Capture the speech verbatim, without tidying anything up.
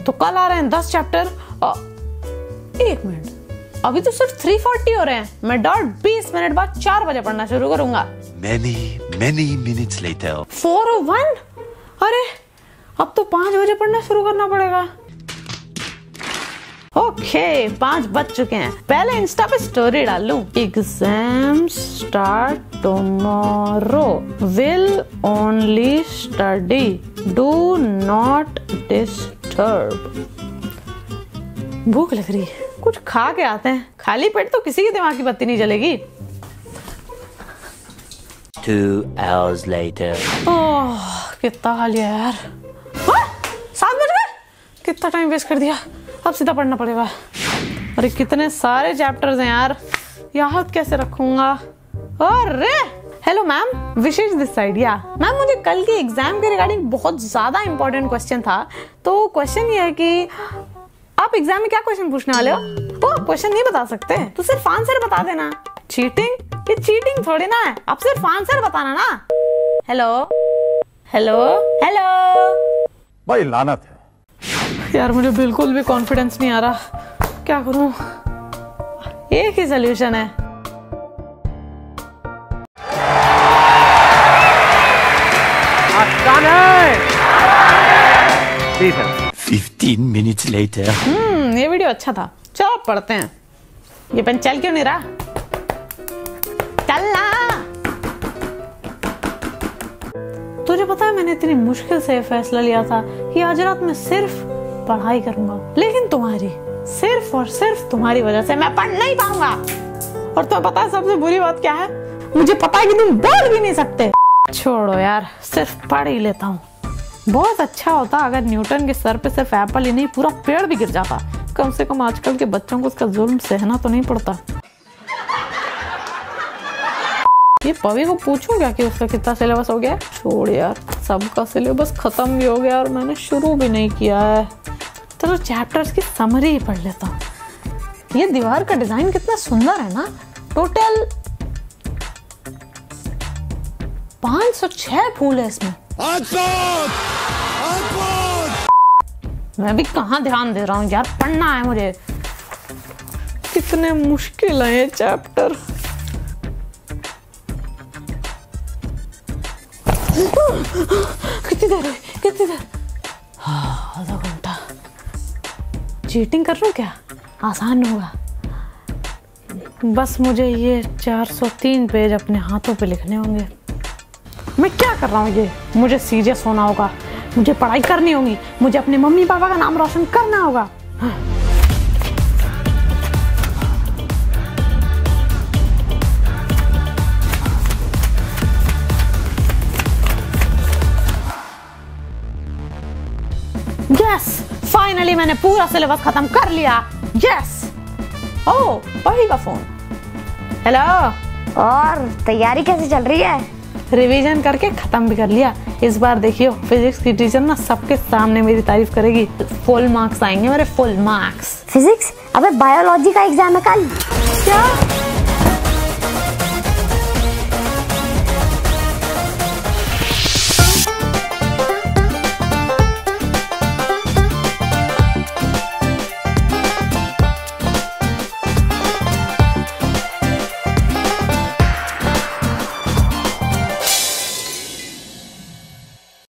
तो कल आ रहे हैं दस चैप्टर। एक मिनट, अभी तो सिर्फ तीन सौ चालीस हो रहे हैं। मैं डॉट बीस मिनट बाद चार बजे पढ़ना शुरू करूंगा। Many, many minutes later. Four O one? अरे अब तो पांच बजे पढ़ना शुरू करना पड़ेगा। ओके, पांच बज चुके हैं। पहले इंस्टा पे स्टोरी डाल लूं। Exam start tomorrow, will only study, do not disturb. भूख लग रही है, कुछ खा के आते हैं। खाली पेट तो किसी के दिमाग की बत्ती नहीं जलेगी। Two hours later. ओह, कितना खा लिया यार। सात बज गए, कितना टाइम वेस्ट कर दिया। अब सीधा पढ़ना पड़ेगा। अरे कितने सारे चैप्टर्स हैं यार, याद कैसे रखूंगा। अरे hello ma'am, Vishesh this side. Yeah ma'am, मुझे कल के एग्जाम के रिगार्डिंग बहुत ज्यादा इंपॉर्टेंट क्वेश्चन था। तो क्वेश्चन ये है कि आप एग्जाम में क्या क्वेश्चन पूछने वाले हो? तो क्वेश्चन नहीं बता सकते तो सिर्फ आंसर बता देना। चीटिंग? ये चीटिंग थोड़ी ना है, आप सिर्फ आंसर बताना ना। Hello hello hello. भाई लानत है यार, मुझे बिल्कुल भी कॉन्फिडेंस नहीं आ रहा। क्या करूं? एक ही सॉल्यूशन है। Fifteen minutes later. हम्म, ये वीडियो अच्छा था। चलो पढ़ते हैं। ये पेन चल क्यों नहीं रहा? चलना। तुझे पता है मैंने इतनी मुश्किल से फैसला लिया था कि आज रात में सिर्फ पढ़ाई करूंगा, लेकिन तुम्हारी सिर्फ और सिर्फ तुम्हारी वजह से मैं पढ़ नहीं पाऊंगा। और तुम्हें पता है सबसे बुरी बात क्या है? मुझे पता है कि तुम बोल भी नहीं सकते। छोड़ो यार, सिर्फ पढ़ ही लेता हूँ। बहुत अच्छा होता अगर न्यूटन के सर पे सिर्फ एप्पल ही नहीं पूरा पेड़ भी गिर जाता। कम से कम आजकल के बच्चों को उसका जुल्म सहना तो नहीं पड़ता। ये पवी को पूछूं क्या कि उसका कितना सिलेबस हो गया? छोड़ यार, सबका सिलेबस खत्म भी हो गया और मैंने शुरू भी नहीं किया है। चलो चैप्टर्स की समरी ही पढ़ लेता हूँ। ये दीवार का डिजाइन कितना सुंदर है ना। टोटल पाँच सौ छह फूल है इसमें। मैं भी कहाँ ध्यान दे रहा हूँ यार, पढ़ना है मुझे। कितने मुश्किल है ये चैप्टर। कितनी देर है? कितनी देर? हाँ, आधा घंटा। चीटिंग कर रहा हूँ क्या? आसान होगा। बस मुझे ये चार सौ तीन पेज अपने हाथों पे लिखने होंगे। मैं क्या कर रहा हूँ ये? मुझे सीरियस होना होगा, मुझे पढ़ाई करनी होगी, मुझे अपने मम्मी पापा का नाम रोशन करना होगा। यस, फाइनली मैंने पूरा सिलेबस खत्म कर लिया। यस। ओह, पवी का फोन। हेलो। और तैयारी कैसी चल रही है? रिवीजन करके खत्म भी कर लिया। इस बार देखियो, फिजिक्स की टीचर ना सबके सामने मेरी तारीफ करेगी। फुल मार्क्स आएंगे मेरे, फुल मार्क्स। फिजिक्स? अबे बायोलॉजी का एग्जाम है कल। क्या?